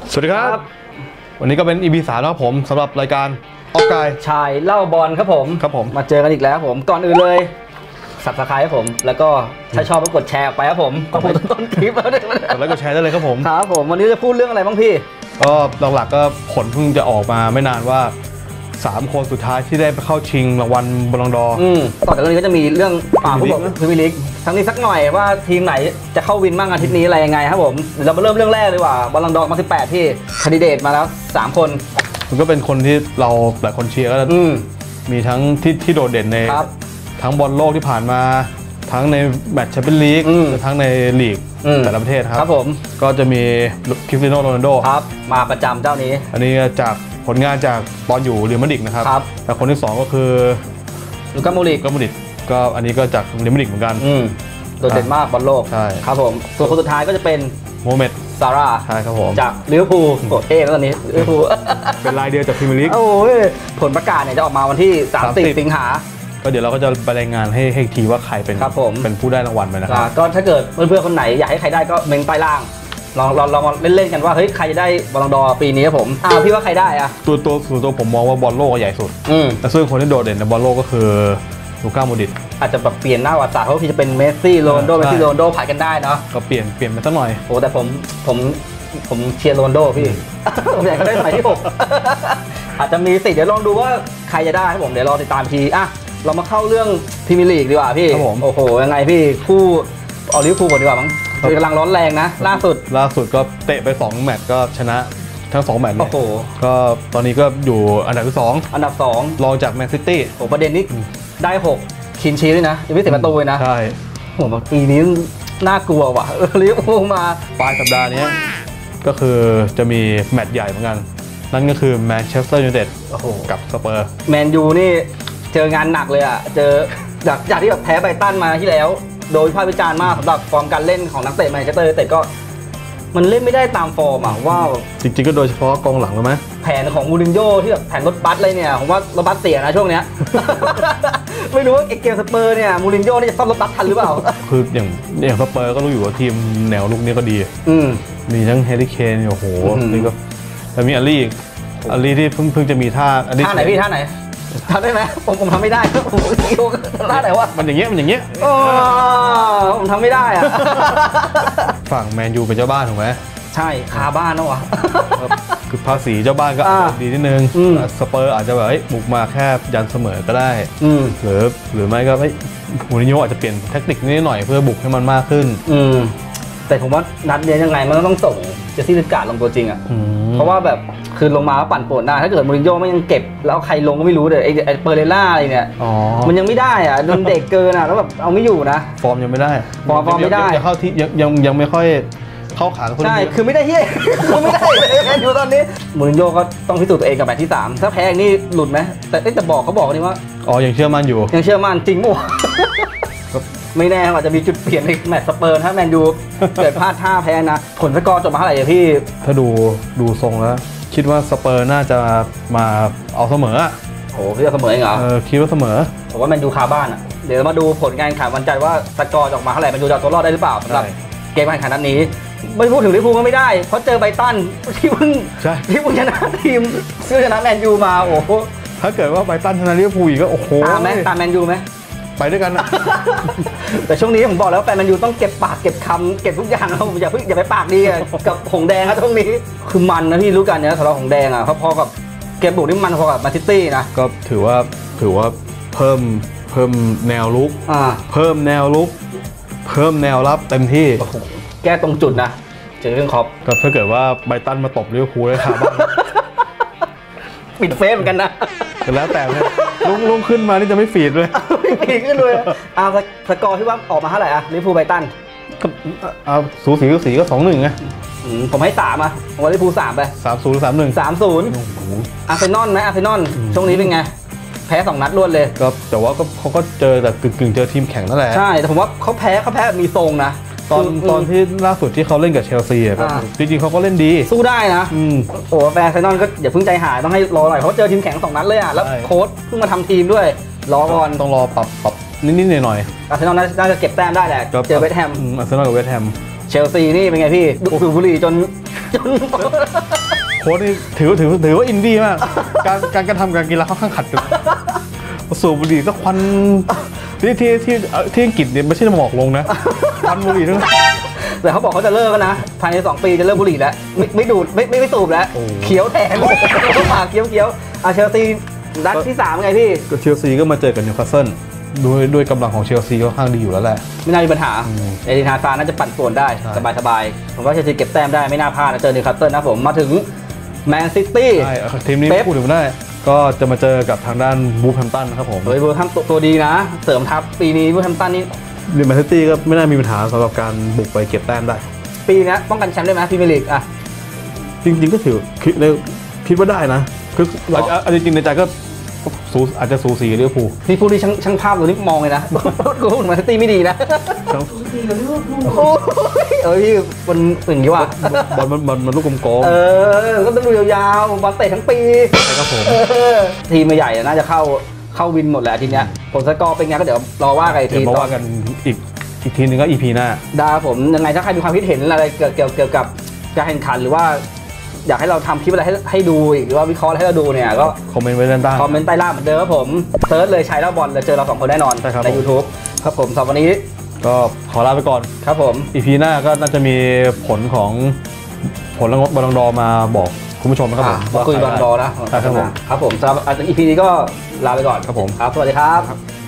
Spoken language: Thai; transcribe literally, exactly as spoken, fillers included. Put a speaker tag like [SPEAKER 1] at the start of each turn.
[SPEAKER 1] สวัสดีครับวันนี้ก็เป็น อี พี สามนะครับผมสำหรับรายการออกกาย
[SPEAKER 2] ชายเล่าบอลครับผม
[SPEAKER 1] ครับผม
[SPEAKER 2] มาเจอกันอีกแล้วผมก่อนอื่นเลยสับสไครต์ครับผมแล้วก็ถ้าชอบก็กดแชร์ออกไปครับผมก็ผมต้นคลิปแล้วเนี่ย
[SPEAKER 1] แล้วก็แชร์ได้เลยครับผม
[SPEAKER 2] ครับผมวันนี้จะพูดเรื่องอะไรบ้างพี่
[SPEAKER 1] ก็หลักๆก็ผลเพิ่งจะออกมาไม่นานว่าสามคนสุดท้ายที่ได้ไปเข้าชิงรางวัลบอลลงดอร์
[SPEAKER 2] ต่อจากนี้ก็จะมีเรื่องป่าผู้บอกพรีเมียร์ลีกทั้งนี้สักหน่อยว่าทีมไหนจะเข้าวินบ้างอาทิตย์นี้อะไรยังไงครับผมเรามาเริ่มเรื่องแรกเลยว่าบอลลงดอร์มาสิบแปดที่แคนดิเดตมาแล้วสามคน
[SPEAKER 1] มันก็เป็นคนที่เราหลายคนเชียร์ก็มีทั้งที่ที่โดดเด่นในทั้งบอลโลกที่ผ่านมาทั้งในแมตช์แชมเปี้ยนลีกทั้งในลีกแต่ละประเทศครับผมก็จะมีคริสเตียโนโรนัลโด
[SPEAKER 2] ครับมาประจำเจ้านี้
[SPEAKER 1] อันนี้จากผลงานจากตอนอยู่เรอัลมาดริดนะครับแต่คนที่สองก็คือ
[SPEAKER 2] ลูก้าโมดริ
[SPEAKER 1] กลูก้าโมดริกก็อันนี้ก็จากเรอัลมาดริดเหมือนกัน
[SPEAKER 2] โดดเด่นมากบอลโลก
[SPEAKER 1] ใช่
[SPEAKER 2] ครับผมส่วนคนสุดท้ายก็จะเป็น
[SPEAKER 1] โมฮัมเหม็ด
[SPEAKER 2] ซาร่า
[SPEAKER 1] ใช่ครับผม
[SPEAKER 2] จากลิเวอร์พูลโคตรเท่แล้วตอนนี้ลิเวอร์พูล
[SPEAKER 1] เป็นรายเดียวจากพรีเมียร์ลีก
[SPEAKER 2] โอ้ยผลประกาศเนี่ยจะออกมาวันที่สามสิบสิงหา
[SPEAKER 1] ก็เดี๋ยวเราก็จะไปรายงานให้ให้ทีว่าใครเป็นเป็นผู้ได้รางวัลไปนะครับ
[SPEAKER 2] ก็ถ้าเกิดเพื่อนๆคนไหนอยากให้ใครได้ก็เมนใต้ล่างลองลองลองเล่นๆกันว่าเฮ้ยใครจะได้บอลลงดอร์ปีนี้ครับผมอ้าวพี่ว่าใครได้อะ
[SPEAKER 1] ตัวตัวส่วนตัวผมมองว่าบอลโลกใหญ่สุดแต่ซึ่งคนที่โดดเด่นในบอลโลกก็คือลูก้าโมดริก
[SPEAKER 2] อาจจะแบบเปลี่ยนหน้าวัดศาสตร์เพราะพี่จะเป็นเมสซี่โรนัลโดเมสซี่โรนัลโดผ่านกันได้เนาะ
[SPEAKER 1] ก็เปลี่ยนเปลี่ยนไปสักหน่อย
[SPEAKER 2] โอ้แต่ผมผมผมเชียร์โรนัลโดพี่ผมอยากได้สมัยที่หกอาจจะมีสิเดี๋ยวลองดูว่าใครจะได้ครับผมเดี๋ยวรอติดตามทีอ่ะเรามาเข้าเรื่องพรีเมียร์ลีกดีกว่าพี่โอ้โหยังไงพี่คู่เอาลิเวอร์พูลก่อนดีกว่ามั้งกำลังร้อนแรงนะล่าสุด
[SPEAKER 1] ล่าสุดก็เตะไปสองแมตช์ก็ชนะทั้งสองแมตช์เลย
[SPEAKER 2] โอ้โห
[SPEAKER 1] ก็ตอนนี้ก็อยู่อันดับที่สอง
[SPEAKER 2] อันดับสอง
[SPEAKER 1] รองจากแมนซิตี้
[SPEAKER 2] โอ้ประเด็นนี้ได้หกคินชีด้วยนะยังไม่เสียประตูเลยนะ
[SPEAKER 1] ใช่
[SPEAKER 2] โอ้โหปีนี้น่ากลัวว่ะลิเวอร์พูลมา
[SPEAKER 1] ปลายสัปดาห์นี้ก็คือจะมีแมตช์ใหญ่เหมือนกันนั่นก็คือแมนเชสเตอร์ยูไนเต็ดกับสเปอร์
[SPEAKER 2] แมนยูนี่เจองานหนักเลยอ่ะเจอจากจากที่แบบแพ้ไบรตันมาที่แล้วโดยภาพวิจารณ์มากสำหรับฟอร์มการเล่นของนักเตะแมนเชสเตอร์ยูไนเต็ดก็มันเล่นไม่ได้ตามฟอร์มอ่ะว่า
[SPEAKER 1] จริงๆก็โดยเฉพาะกองหลังใช่ไหม
[SPEAKER 2] แผนของมูรินโญ่ที่แบบแผนรถบัสเลยเนี่ยผมว่ารถบัสเสียนะช่วงเนี้ย ไม่รู้ว่าเกมสเปอร์เนี่ยมูรินโญ่นี่จะซ่อมรถบัสทันหรือเปล่า
[SPEAKER 1] คืออย่างอย่างสเปอร์ก็รู้อยู่ว่าทีมแนวลุกนี้ก็ดีมีทั้งเฮริเคนโอ้โหนี่ก็แต่มีอาลีอาลีที่เพิ่งเพิ่งจะมีท่า
[SPEAKER 2] ท่าไหนพี่ท่าไหนทำได้ไหมผมผมทำไม่ได้ผมท่าไหนวะ
[SPEAKER 1] มันอย่างเงี้ยมันอย่างเงี้ย
[SPEAKER 2] ผมทำไม่ได้อะ
[SPEAKER 1] ฝั่งแมนยูเป็นเจ้าบ้านถูกไหม
[SPEAKER 2] ใช่คาบ้านนะวะ
[SPEAKER 1] คือภาษีเจ้าบ้านก็ดีนิดนึงสเปอร์อาจจะแบบบุกมาแค่ยันเสมอก็ได้หรือหรือไม่ก็มูรินโญ่อาจจะเปลี่ยนแทคนิคนิดหน่อยเพื่อบุกให้มันมากขึ้น
[SPEAKER 2] แต่ผมว่านัดเดียวยังไงมันก็ต้องส่งเจสซี่ลินการ์ดลงตัวจริงอ่ะเพราะว่าแบบคือลงมาปั่นป่วนได้ถ้าเกิดมูรินโญ่ไม่ยังเก็บแล้วใครลงก็ไม่รู้เลยไอ้เปอร์เรล่าอะไรเนี่ยมันยังไม่ได้อ่ะโดนเด็กเกินอ่ะแล้วแบบเอาไม่อยู่นะ
[SPEAKER 1] ฟอร์มยังไม่ได้
[SPEAKER 2] ฟอร์มไม่ได้
[SPEAKER 1] เข้าที่ยังยังไม่ค่อยเข้าขา
[SPEAKER 2] ใช่คือไม่ได้เฮี้ยคือไม่ได้เลยอยู่ตอนนี้มูรินโญ่ก็ต้องพิสูจน์ตัวเองกับแมตช์ที่สามถ้าแพ้นี่หลุดไหมแต่แต่บอกเขาบอกนี่ว่า
[SPEAKER 1] อ๋อยังเชื่อมั่นอยู่
[SPEAKER 2] ยังเชื่อมั่นจริงมั้ยไม่แน่อาจจะมีจุดเปลี่ยนในแมตช์สเปอร์ถ้าแมนยูเกิดพลาดท่าแพ้นะผลสกอร์จบมาเท่าไหร่พี่
[SPEAKER 1] ถ้าดูดูทรงแล้วคิดว่าสเปอร์น่าจะมาเอาเสมอ
[SPEAKER 2] โอ้พี่จะเสมอเองเหรอ
[SPEAKER 1] เออคิดว่าเสมอ
[SPEAKER 2] ผมว่าแมนยูคาบ้านอ่ะเดี๋ยวมาดูผลการแข่งขันวันจันทร์ว่าสกอร์ออกมาเท่าไหร่แมนยูจะตัวรอดได้หรือเปล่าสำหรับเกมการแข่งขันนัดนี้ไม่พูดถึงลิเวอร์พูลก็ไม่ได้เพราะเจอไบรตันที่เพิ่งที่เพิ่งชนะทีมซึ่งชนะแมนยูมาโอ้โห
[SPEAKER 1] ถ้าเกิดว่าไบรตันชนะลิเวอร์พูลอีกก็โอ้โห
[SPEAKER 2] ตามไหมตามแมนยูไหม
[SPEAKER 1] ไปด้วยกันนะ
[SPEAKER 2] แต่ช่วงนี้ผมบอกแล้วแฟนแมนยูต้องเก็บปากเก็บคำเก็บทุกอย่างนะอย่าเพิ่งอย่าไปปากดีกับหงแดงครับช่วงนี้คือมันนะพี่รู้กันเนี่ยสำหรับหงแดงอ่ะพอๆกับเกมบุกนี่มันพอกับแมนซิตี้นะ
[SPEAKER 1] ก็ถือว่าถือว่าเพิ่มเพิ่มแนวลุกเพิ่มแนวลุกเพิ่มแนวรับเต็มที่
[SPEAKER 2] แก้ตรงจุดนะเจอเรื่องครอป
[SPEAKER 1] ก็ถ้าเกิดว่าไบรตันมาตบลิเวอร์พูลได้ครับ
[SPEAKER 2] ปิดเฟซเหมือนกันนะ
[SPEAKER 1] แล้วแต่เนี่ยลุงลุงขึ้นมานี่จะไม่ฟีดเลย
[SPEAKER 2] ไม่ฟีดขึ้นเลยอ่าสกอร์ที่ว่าออกมาเท่าไหร่อะลิเวอร์พูลไบรตัน
[SPEAKER 1] เอาสูสีก็สีก็สองหนึ่งไง
[SPEAKER 2] ผมให้สามอะผมว่าลิเวอร์พูลสามไป
[SPEAKER 1] สามศูนย์สามหนึ่ง
[SPEAKER 2] สามศูนย์อาร์เซนอลไหมอาร์เซนอลช่วงนี้เป็นไงแพ้สองนัดรวดเลย
[SPEAKER 1] ก็แต่ว่าก็เขาก็เจอแต่กึ่งๆเจอทีมแข่งนั่นแหละ
[SPEAKER 2] ใช่แต่ผมว่าเขาแพ้เขาแพ้มีทรงนะ
[SPEAKER 1] ตอนตอนที่ล่าสุดที่เขาเล่นกับเชลซีอ่ะจริงๆเขาก็เล่นดี
[SPEAKER 2] สู้ได้นะโอ้แฟนไซนอนก็อย่าเพิ่งใจหายต้องให้รอหน่อยเพราะเจอทีมแข่งสองนัดเลยอ่ะแล้วโค้ชเพิ่งมาทำทีมด้วยรอก่อน
[SPEAKER 1] ต้องรอปรับปรับนิดๆหน่อย
[SPEAKER 2] ๆอาร์เซนอลน่าจะเก็บแต้มได้แหละเจอเวสต์แฮม
[SPEAKER 1] อาร์เซนอลกับเวสต์แฮม
[SPEAKER 2] เชลซีนี่เป็นไงพี่ดูบุรีจนจน
[SPEAKER 1] โค้ชนี่ถือถือถือว่าอินดี้มากการการการทำการกีฬาค่อนข้างขัดกันสูบบุหรี่ก็ควันที่ที่ที่ที่อังกฤษเนี่ยไม่ใช่หมอกลงนะควันบุหรี่ทั้งนั้น
[SPEAKER 2] แต่เขาบอกเขาจะเลิกกันนะภายในสองปีจะเลิกบุหรี่แล้วไม่ไม่ดูดไม่ไม่ไม่สูบแล้วเขียวแทนปากเขียวเขียวอาเชลซีนัดที่สามไงพี่
[SPEAKER 1] ก็เชลซีก็มาเจอกับนิวคาสเซิลด้วยด้วยกำลังของเชลซีค่อนข้างดีอยู่แล้วแหละ
[SPEAKER 2] ไม่น่ามีปัญหาเอริทาฟาน่าจะปั่นป่วนได้สบายสบายผมว่าเชลซีเก็บแต้มได้ไม่น่าพลาดนะเจอนิวคาสเซิลนะผมมาถึงแมนซิตี้
[SPEAKER 1] ใช่ทีมนี้พูดถึงได้ก็จะมาเจอกับทางด้านบูฟแฮมป์ตันครับผม
[SPEAKER 2] เฮ้ยบูฟแฮมป์ตันตัวดีนะเสริมทัพปีนี้บูฟแฮมป์ตันนี่
[SPEAKER 1] แมนซิตี้ก็ไม่น่ามีปัญหาสำหรับการบุกไปเก็บแต้มได้
[SPEAKER 2] ปีนี้ป้องกันแชมป์ได้ไหมพรีเมียร์ลีกอ่ะ
[SPEAKER 1] จริงๆก็ถือคิดคิดว่าได้นะคือจริงๆในใจก็สูอาจจะสูสีลิเวอร์พูล
[SPEAKER 2] พี่พูดที่ช่างช่างภาพตัวนี้มองเลยนะกูพูดแมนซิตี้ไม่ดีนะโอ้ยเอ้ยมันอย่างนี้ว่ะ
[SPEAKER 1] บอลมันมันลูกกลม
[SPEAKER 2] ๆเออก็ต้องดูยาวๆบอลเตะทั้งปี
[SPEAKER 1] ใช่ครับผม
[SPEAKER 2] ทีมใหญ่น่าจะเข้าเข้าวินหมดแหละทีเนี้ยผลสกอร์เป็นไงก็เดี๋ยวรอว่ากันที
[SPEAKER 1] ต่อว่ากันอีกอีกทีนึงก็ อี พี หน้า
[SPEAKER 2] ได้ผมยังไงถ้าใครมีความคิดเห็นอะไรเกี่ยวเกี่ยวกับการแข่งขันหรือว่าอยากให้เราทำคลิปอะไรให้ให้ดูอีกหรือว่าวิเคราะห์ให้เราดูเนี่ยก็
[SPEAKER 1] คอมเมนต์ไว้ด้านใต้
[SPEAKER 2] คอมเมนต์ใต้ล่างเหมือนเดิมครับผมเซิร์ชเลยชัยเล่าบอลจะเจอเราสองคนแน่นอนใน ยูทูบ ครับผมสำหรับวันนี้
[SPEAKER 1] ก็ขอลาไปก่อน
[SPEAKER 2] ครับผม
[SPEAKER 1] อี พี หน้าก็น่าจะมีผลของผลรางวัลบอลดอมาบอกคุณผู้ชมนะครับผม
[SPEAKER 2] มาคุยบอลดอนะครับผมครับผมสำหรับ อี พี นี้ก็ลาไปก่อน
[SPEAKER 1] ครับผม
[SPEAKER 2] ครับสวัสดีครับ